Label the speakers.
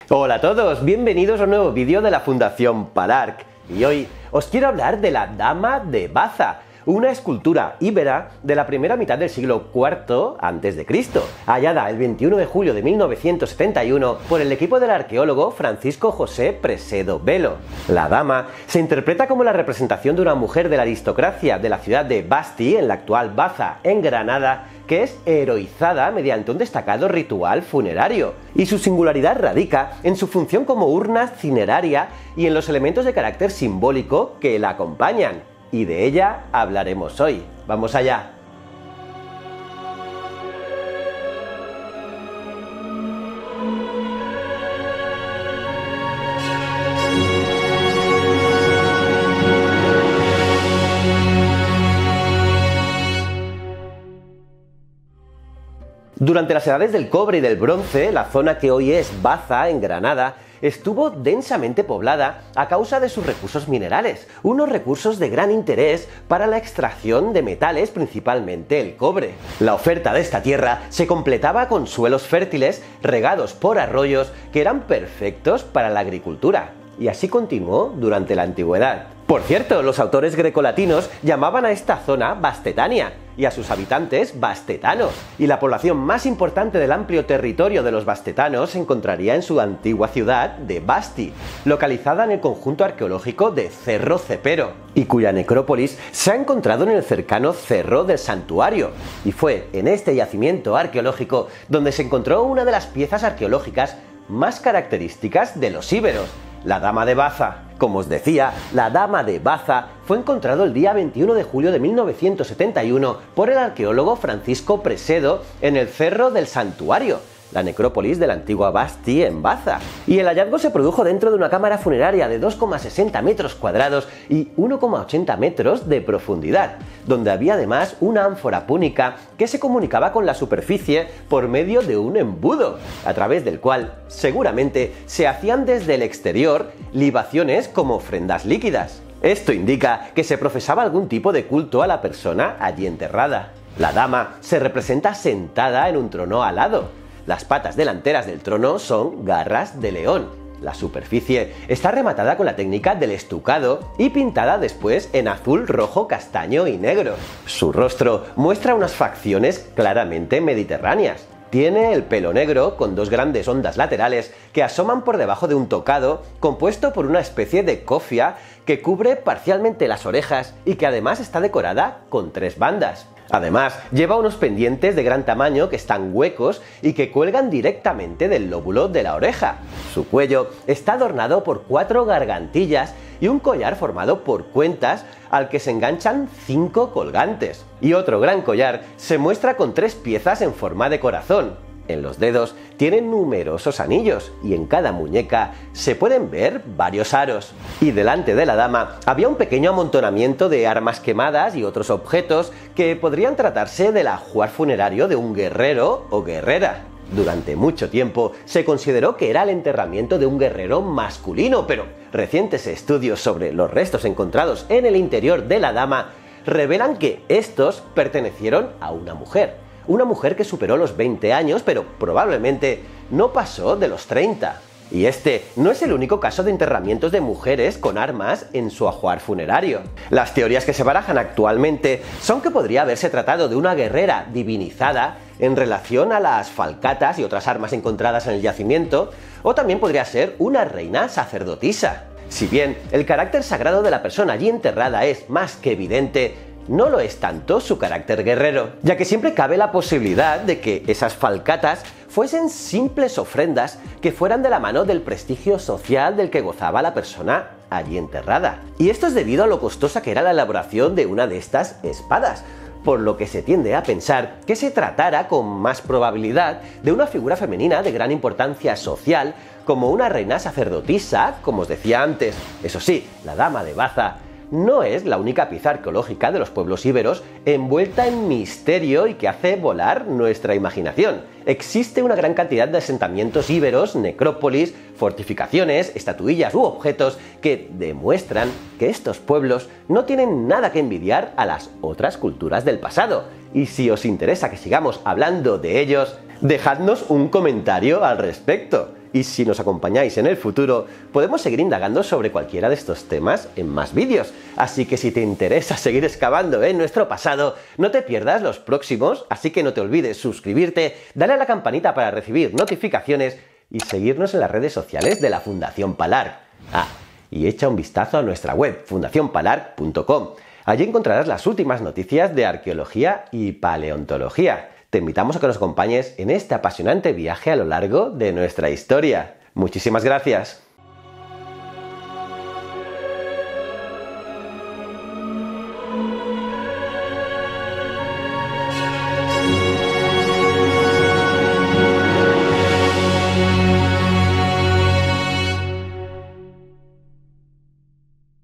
Speaker 1: Hola a todos, bienvenidos a un nuevo vídeo de la Fundación Palarc. Y hoy os quiero hablar de la Dama de Baza, una escultura íbera de la primera mitad del siglo IV a.C., hallada el 21 de julio de 1971 por el equipo del arqueólogo Francisco José Presedo Velo. La dama se interpreta como la representación de una mujer de la aristocracia de la ciudad de Basti, en la actual Baza, en Granada, que es heroizada mediante un destacado ritual funerario, y su singularidad radica en su función como urna cineraria y en los elementos de carácter simbólico que la acompañan. Y de ella hablaremos hoy. ¡Vamos allá! Durante las edades del cobre y del bronce, la zona que hoy es Baza, en Granada, estuvo densamente poblada a causa de sus recursos minerales, unos recursos de gran interés para la extracción de metales, principalmente el cobre. La oferta de esta tierra se completaba con suelos fértiles regados por arroyos que eran perfectos para la agricultura. Y así continuó durante la antigüedad. Por cierto, los autores grecolatinos llamaban a esta zona Bastetania y a sus habitantes bastetanos, y la población más importante del amplio territorio de los bastetanos se encontraría en su antigua ciudad de Basti, localizada en el conjunto arqueológico de Cerro Cepero, y cuya necrópolis se ha encontrado en el cercano Cerro del Santuario, y fue en este yacimiento arqueológico donde se encontró una de las piezas arqueológicas más características de los íberos, la Dama de Baza. Como os decía, la Dama de Baza fue encontrado el día 21 de julio de 1971 por el arqueólogo Francisco Presedo en el Cerro del Santuario, la necrópolis de la antigua Basti en Baza. Y el hallazgo se produjo dentro de una cámara funeraria de 2,60 metros cuadrados y 1,80 metros de profundidad, donde había además una ánfora púnica que se comunicaba con la superficie por medio de un embudo, a través del cual seguramente se hacían desde el exterior libaciones como ofrendas líquidas. Esto indica que se profesaba algún tipo de culto a la persona allí enterrada. La dama se representa sentada en un trono alado. Las patas delanteras del trono son garras de león. La superficie está rematada con la técnica del estucado y pintada después en azul, rojo, castaño y negro. Su rostro muestra unas facciones claramente mediterráneas. Tiene el pelo negro con dos grandes ondas laterales que asoman por debajo de un tocado compuesto por una especie de cofia que cubre parcialmente las orejas y que además está decorada con 3 bandas. Además, lleva unos pendientes de gran tamaño que están huecos y que cuelgan directamente del lóbulo de la oreja. Su cuello está adornado por 4 gargantillas y un collar formado por cuentas al que se enganchan 5 colgantes. Y otro gran collar se muestra con 3 piezas en forma de corazón. En los dedos tienen numerosos anillos y en cada muñeca se pueden ver varios aros. Y delante de la dama había un pequeño amontonamiento de armas quemadas y otros objetos que podrían tratarse del ajuar funerario de un guerrero o guerrera. Durante mucho tiempo se consideró que era el enterramiento de un guerrero masculino, pero recientes estudios sobre los restos encontrados en el interior de la dama revelan que estos pertenecieron a una mujer. Una mujer que superó los 20 años, pero probablemente no pasó de los 30. Y este no es el único caso de enterramientos de mujeres con armas en su ajuar funerario. Las teorías que se barajan actualmente son que podría haberse tratado de una guerrera divinizada en relación a las falcatas y otras armas encontradas en el yacimiento, o también podría ser una reina sacerdotisa. Si bien el carácter sagrado de la persona allí enterrada es más que evidente, no lo es tanto su carácter guerrero, ya que siempre cabe la posibilidad de que esas falcatas fuesen simples ofrendas que fueran de la mano del prestigio social del que gozaba la persona allí enterrada. Y esto es debido a lo costosa que era la elaboración de una de estas espadas, por lo que se tiende a pensar que se tratara con más probabilidad de una figura femenina de gran importancia social, como una reina sacerdotisa, como os decía antes. Eso sí, la Dama de Baza no es la única pieza arqueológica de los pueblos íberos envuelta en misterio y que hace volar nuestra imaginación. Existe una gran cantidad de asentamientos íberos, necrópolis, fortificaciones, estatuillas u objetos que demuestran que estos pueblos no tienen nada que envidiar a las otras culturas del pasado. Y si os interesa que sigamos hablando de ellos, dejadnos un comentario al respecto. Y si nos acompañáis en el futuro, podemos seguir indagando sobre cualquiera de estos temas en más vídeos. Así que si te interesa seguir excavando en nuestro pasado, no te pierdas los próximos, así que no te olvides suscribirte, darle a la campanita para recibir notificaciones y seguirnos en las redes sociales de la Fundación Palar. Y echa un vistazo a nuestra web, fundacionpalar.com. Allí encontrarás las últimas noticias de arqueología y paleontología. Te invitamos a que nos acompañes en este apasionante viaje a lo largo de nuestra historia. Muchísimas gracias.